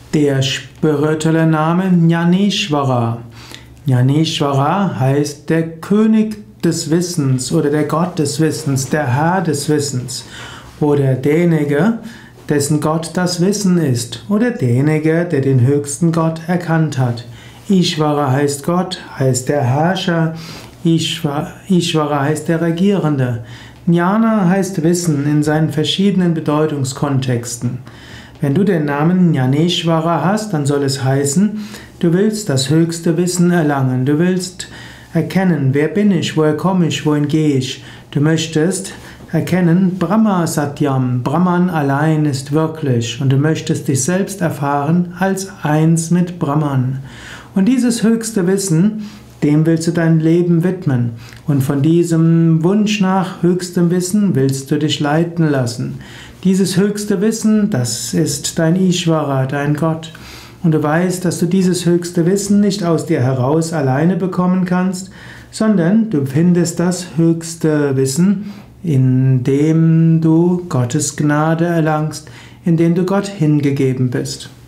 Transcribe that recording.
Der spirituelle Name Jnaneshwara. Jnaneshwara heißt der König des Wissens oder der Gott des Wissens, der Herr des Wissens oder derjenige, dessen Gott das Wissen ist oder derjenige, der den höchsten Gott erkannt hat. Ishvara heißt Gott, heißt der Herrscher, Ishvara heißt der Regierende. Jnana heißt Wissen in seinen verschiedenen Bedeutungskontexten. Wenn du den Namen Jnaneshwara hast, dann soll es heißen, du willst das höchste Wissen erlangen, du willst erkennen, wer bin ich, woher komme ich, wohin gehe ich. Du möchtest erkennen, Brahma Satyam, Brahman allein ist wirklich und du möchtest dich selbst erfahren als eins mit Brahman. Und dieses höchste Wissen, dem willst du dein Leben widmen. Und von diesem Wunsch nach höchstem Wissen willst du dich leiten lassen. Dieses höchste Wissen, das ist dein Ishvara, dein Gott. Und du weißt, dass du dieses höchste Wissen nicht aus dir heraus alleine bekommen kannst, sondern du findest das höchste Wissen, indem du Gottes Gnade erlangst, indem du Gott hingegeben bist.